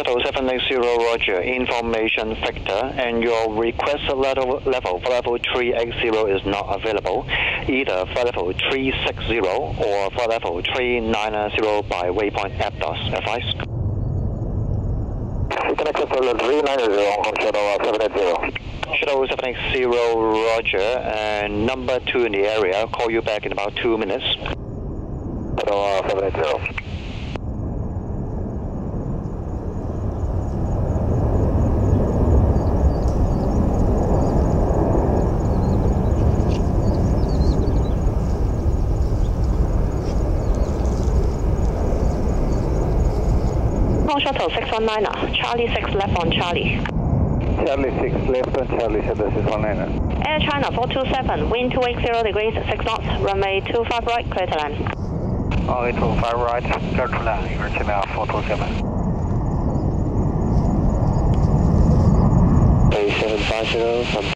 Shuttle 780, roger. Information Victor, and your requested level for level 380 is not available. Either for level 360 or for level 390 by waypoint APDOS. Advice. Connect to level 390 on Shuttle 780. Shuttle 780, roger, and number 2 in the area. I'll call you back in about 2 minutes. Shuttle 780. Shuttle 619, Charlie 6 left on Charlie. Charlie 6 left on Charlie, Shuttle 619. Air China 427, wind 280 degrees, 6 knots, runway 25 right, clear to land. Runway 25 right, clear to land, Air China 427. 3750.